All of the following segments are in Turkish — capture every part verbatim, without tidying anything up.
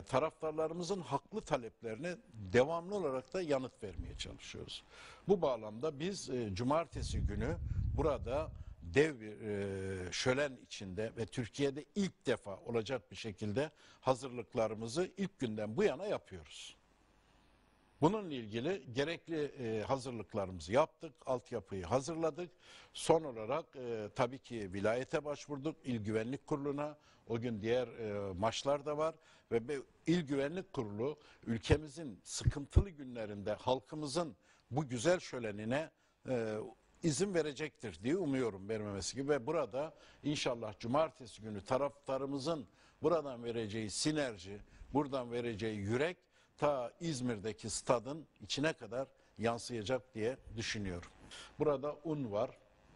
taraftarlarımızın haklı taleplerine devamlı olarak da yanıt vermeye çalışıyoruz. Bu bağlamda biz e, cumartesi günü burada dev bir e, şölen içinde ve Türkiye'de ilk defa olacak bir şekilde hazırlıklarımızı ilk günden bu yana yapıyoruz. Bununla ilgili gerekli e, hazırlıklarımızı yaptık, altyapıyı hazırladık. Son olarak e, tabii ki vilayete başvurduk, İl Güvenlik Kurulu'na. O gün diğer e, maçlar da var ve İl Güvenlik Kurulu ülkemizin sıkıntılı günlerinde halkımızın bu güzel şölenine e, izin verecektir diye umuyorum, vermemesi gibi. Ve burada inşallah cumartesi günü taraftarımızın buradan vereceği sinerji, buradan vereceği yürek ta İzmir'deki stadın içine kadar yansıyacak diye düşünüyorum. Burada un var,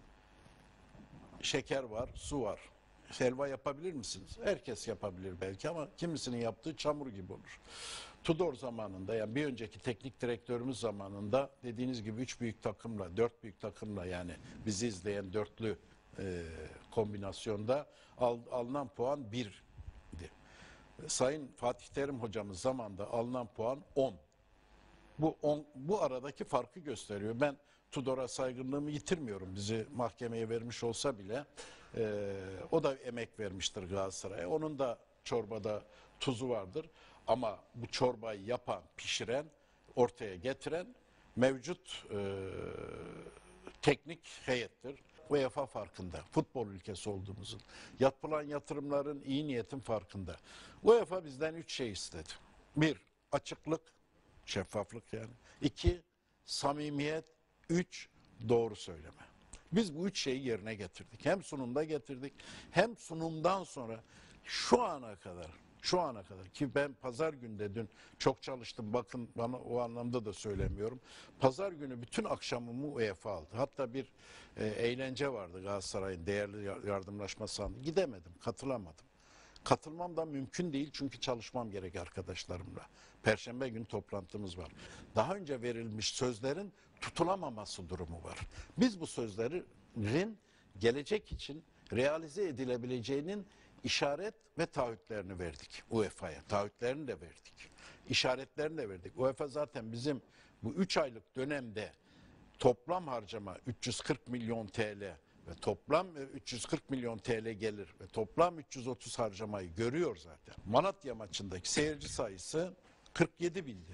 şeker var, su var. Helva yapabilir misiniz? Herkes yapabilir belki ama kimisinin yaptığı çamur gibi olur. Tudor zamanında, yani bir önceki teknik direktörümüz zamanında dediğiniz gibi üç büyük takımla, dört büyük takımla, yani bizi izleyen dörtlü e, kombinasyonda al, alınan puan birdi. Sayın Fatih Terim hocamız zamanında alınan puan on. Bu on, bu aradaki farkı gösteriyor. Ben Tudor'a saygınlığımı yitirmiyorum. Bizi mahkemeye vermiş olsa bile e, o da emek vermiştir Galatasaray'a. Onun da çorbada tuzu vardır. Ama bu çorbayı yapan, pişiren, ortaya getiren mevcut e, teknik heyettir. UEFA farkında, futbol ülkesi olduğumuzun, yapılan yatırımların, iyi niyetin farkında. UEFA bizden üç şey istedi. Bir, açıklık, şeffaflık yani. İki, samimiyet. Üç, doğru söyleme. Biz bu üç şeyi yerine getirdik. Hem sunumda getirdik, hem sunumdan sonra şu ana kadar, şu ana kadar ki ben pazar günde dün çok çalıştım, bakın bana o anlamda da söylemiyorum. Pazar günü bütün akşamımı UEFA aldı. Hatta bir e, eğlence vardı Galatasaray'ın değerli yardımlaşma sandığı. Gidemedim, katılamadım. Katılmam da mümkün değil çünkü çalışmam gerek arkadaşlarımla. Perşembe günü toplantımız var. Daha önce verilmiş sözlerin tutulamaması durumu var. Biz bu sözlerin gelecek için realize edilebileceğinin işaret ve taahhütlerini verdik UEFA'ya. Taahhütlerini de verdik. İşaretlerini de verdik. UEFA zaten bizim bu üç aylık dönemde toplam harcama üç yüz kırk milyon T L ve toplam üç yüz kırk milyon T L gelir ve toplam üç yüz otuz harcamayı görüyor zaten. Malatya maçındaki seyirci sayısı kırk yedi bindi.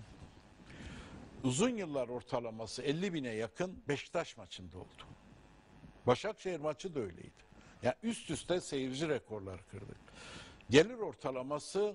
Uzun yıllar ortalaması elli bine yakın Beşiktaş maçında oldu. Başakşehir maçı da öyleydi. Yani üst üste seyirci rekorları kırdık. Gelir ortalaması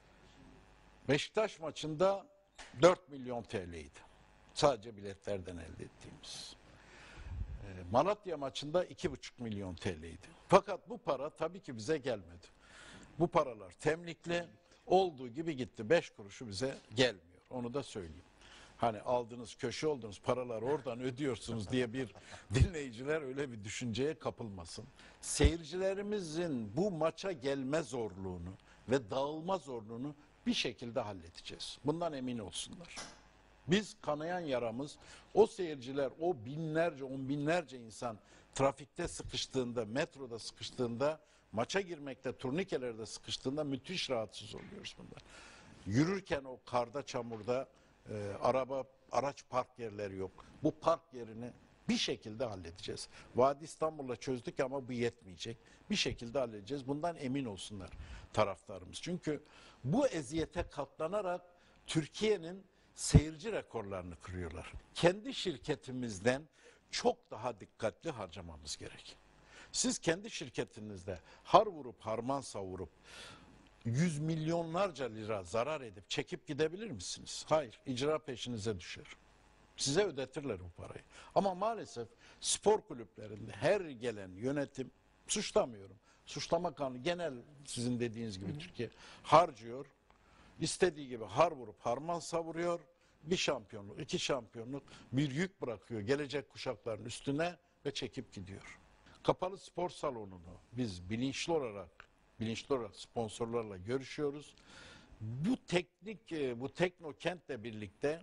Beşiktaş maçında dört milyon T L'ydi. Sadece biletlerden elde ettiğimiz. Malatya maçında iki buçuk milyon T L'ydi. Fakat bu para tabii ki bize gelmedi. Bu paralar temlikli, olduğu gibi gitti. Beş kuruşu bize gelmiyor. Onu da söyleyeyim. Hani aldığınız, köşe olduğunuz paraları oradan ödüyorsunuz diye bir dinleyiciler öyle bir düşünceye kapılmasın. Seyircilerimizin bu maça gelme zorluğunu ve dağılma zorluğunu bir şekilde halledeceğiz. Bundan emin olsunlar. Biz kanayan yaramız, o seyirciler, o binlerce, on binlerce insan trafikte sıkıştığında, metroda sıkıştığında, maça girmekte, turnikelerde sıkıştığında müthiş rahatsız oluyoruz bundan. Yürürken o karda, çamurda e, araba, araç park yerleri yok. Bu park yerini bir şekilde halledeceğiz. Vadi İstanbul'la çözdük ama bu yetmeyecek. Bir şekilde halledeceğiz. Bundan emin olsunlar taraftarımız. Çünkü bu eziyete katlanarak Türkiye'nin seyirci rekorlarını kırıyorlar. Kendi şirketimizden çok daha dikkatli harcamamız gerek. Siz kendi şirketinizde har vurup harman savurup yüz milyonlarca lira zarar edip çekip gidebilir misiniz? Hayır, icra peşinize düşer. Size ödetirler bu parayı. Ama maalesef spor kulüplerinde her gelen yönetim, suçlamıyorum, suçlama kanunu genel sizin dediğiniz gibi Türkiye harcıyor. İstediği gibi har vurup harman savuruyor. Bir şampiyonluk, iki şampiyonluk bir yük bırakıyor gelecek kuşakların üstüne ve çekip gidiyor. Kapalı spor salonunu biz bilinçli olarak, bilinçli olarak sponsorlarla görüşüyoruz. Bu teknik, bu teknokentle birlikte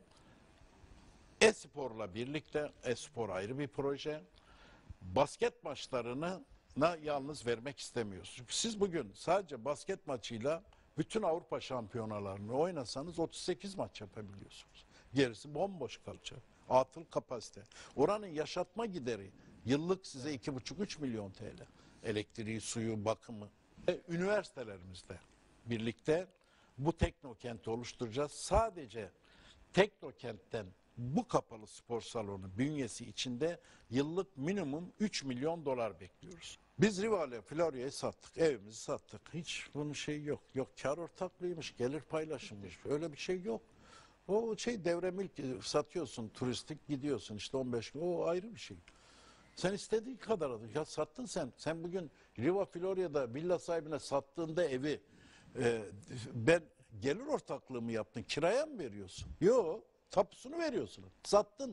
e-sporla birlikte, e-spor ayrı bir proje. Basket maçlarını yalnız vermek istemiyoruz. Çünkü siz bugün sadece basket maçıyla bütün Avrupa şampiyonalarını oynasanız otuz sekiz maç yapabiliyorsunuz. Gerisi bomboş kalacak. Atıl kapasite. Oranın yaşatma gideri yıllık size iki buçuk üç milyon T L. Elektriği, suyu, bakımı. E, üniversitelerimizde birlikte bu teknokenti oluşturacağız. Sadece teknokentten bu kapalı spor salonu bünyesi içinde yıllık minimum üç milyon dolar bekliyoruz. Biz Rivale Florya'yı sattık, evimizi sattık. Hiç bunun şeyi yok. Yok kar ortaklığıymış, gelir paylaşımmış. Öyle bir şey yok. O şey devre mülk satıyorsun, turistik gidiyorsun işte on beş gün. O ayrı bir şey. Sen istediğin kadar alın. Ya sattın sen. Sen bugün Riva Florya'da villa sahibine sattığında evi e, ben gelir ortaklığı mı yaptın? Kiraya mı veriyorsun? Yok. Tapusunu veriyorsun. Sattın.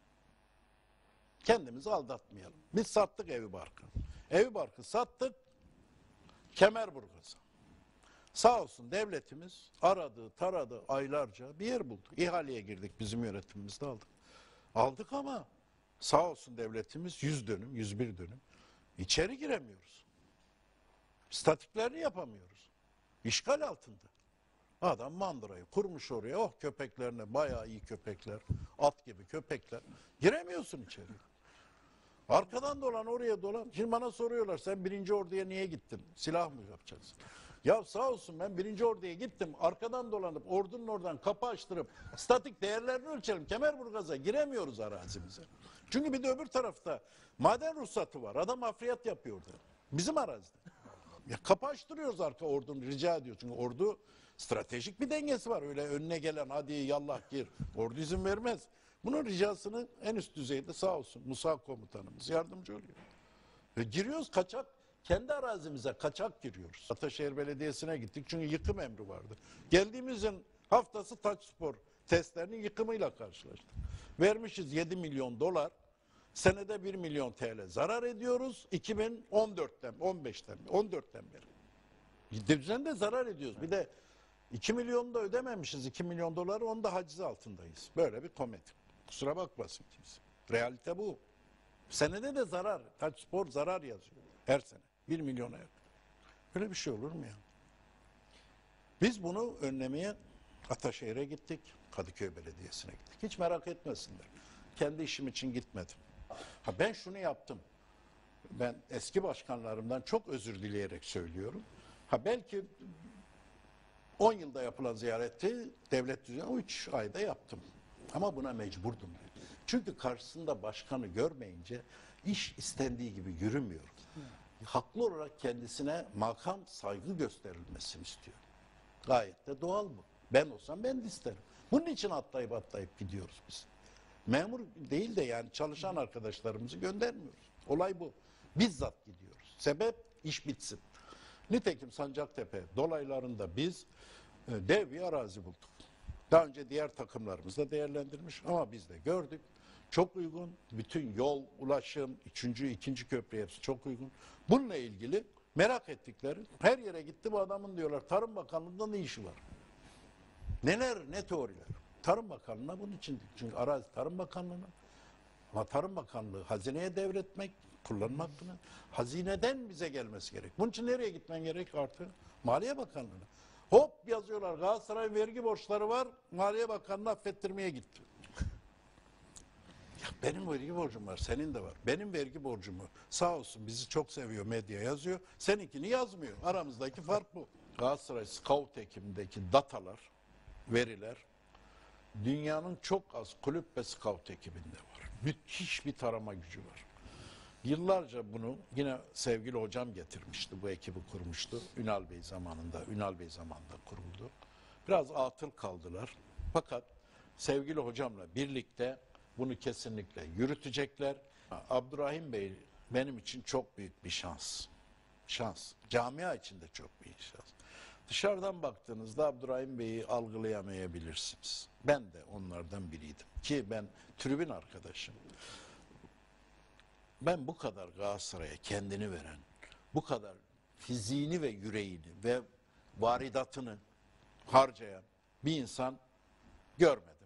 Kendimizi aldatmayalım. Biz sattık evi barkı. Evi barkı sattık. Kemerburgaz'a. Sağ olsun devletimiz aradı, taradı aylarca bir yer buldu. İhaleye girdik bizim yönetimimizde aldık. Aldık ama sağ olsun devletimiz yüz dönüm, yüz bir dönüm. İçeri giremiyoruz. Statiklerini yapamıyoruz. İşgal altında. Adam mandırayı kurmuş oraya. Oh köpeklerine bayağı iyi köpekler. At gibi köpekler. Giremiyorsun içeri. Arkadan dolan oraya dolan. Şimdi bana soruyorlar sen birinci orduya niye gittin? Silah mı yapacaksın? Ya sağ olsun ben birinci orduya gittim. Arkadan dolanıp ordunun oradan kapı açtırıp statik değerlerini ölçelim. Kemerburgaz'a giremiyoruz arazimize. Çünkü bir de öbür tarafta maden ruhsatı var. Adam hafriyat yapıyor orada. Bizim arazide. Ya kapı açtırıyoruz arka ordunun rica ediyor. Çünkü ordu stratejik bir dengesi var. Öyle önüne gelen hadi yallah gir. Ordu izin vermez. Bunun ricasını en üst düzeyde sağ olsun Musa komutanımız yardımcı oluyor. Ve giriyoruz kaçak. Kendi arazimize kaçak giriyoruz. Ataşehir Belediyesi'ne gittik çünkü yıkım emri vardı. Geldiğimizin haftası taç spor testlerinin yıkımıyla karşılaştık. Vermişiz yedi milyon dolar. Senede bir milyon T L zarar ediyoruz. iki bin on dörtten, on beşten, on dörtten beri. Düzende zarar ediyoruz. Bir de iki milyonu da ödememişiz. iki milyon doları onu da haciz altındayız. Böyle bir komedi. Kusura bakmasın kimse. Realite bu. Senede de zarar. Taç spor zarar yazıyor. Her sene. Bir milyona yakın. Böyle bir şey olur mu ya? Biz bunu önlemeye Ataşehir'e gittik. Kadıköy Belediyesi'ne gittik. Hiç merak etmesinler. Kendi işim için gitmedim. Ha ben şunu yaptım. Ben eski başkanlarımdan çok özür dileyerek söylüyorum. Ha belki on yılda yapılan ziyareti devlet düzeyinde üç ayda yaptım. Ama buna mecburdum. Çünkü karşısında başkanı görmeyince iş istendiği gibi yürümüyor. Haklı olarak kendisine makam saygı gösterilmesini istiyor. Gayet de doğal bu. Ben olsam ben de isterim. Bunun için atlayıp atlayıp gidiyoruz biz. Memur değil de yani çalışan arkadaşlarımızı göndermiyoruz. Olay bu. Bizzat gidiyoruz. Sebep iş bitsin. Nitekim Sancaktepe dolaylarında biz e, dev bir arazi bulduk. Daha önce diğer takımlarımız da değerlendirmiş ama biz de gördük. Çok uygun. Bütün yol, ulaşım, üçüncü, ikinci köprü hepsi çok uygun. Bununla ilgili merak ettikleri her yere gitti bu adamın diyorlar Tarım Bakanlığı'nda ne işi var? Neler, ne teoriler. Tarım Bakanlığı'na bunun için. Çünkü arazi Tarım Bakanlığı'na. Ama Tarım Bakanlığı hazineye devretmek, kullanmak hakkını hazineden bize gelmesi gerek. Bunun için nereye gitmen gerek artık? Maliye Bakanlığı'na. Hop yazıyorlar Galatasaray vergi borçları var. Maliye Bakanlığı affettirmeye gitti. Ya benim vergi borcum var, senin de var. Benim vergi borcumu sağ olsun bizi çok seviyor medya yazıyor. Seninkini yazmıyor. Aramızdaki fark bu. Galatasaray Scout ekibindeki datalar, veriler dünyanın çok az kulüp ve scout ekibinde var. Müthiş bir tarama gücü var. Yıllarca bunu yine sevgili hocam getirmişti, bu ekibi kurmuştu. Ünal Bey zamanında, Ünal Bey zamanında kuruldu. Biraz atıl kaldılar. Fakat sevgili hocamla birlikte bunu kesinlikle yürütecekler. Abdurrahim Bey benim için çok büyük bir şans. Şans. Camia için de çok büyük şans. Dışarıdan baktığınızda Abdurrahim Bey'i algılayamayabilirsiniz. Ben de onlardan biriydim. Ki ben tribün arkadaşım. Ben bu kadar Galatasaray'a kendini veren, bu kadar fiziğini ve yüreğini ve varidatını harcayan bir insan görmedim.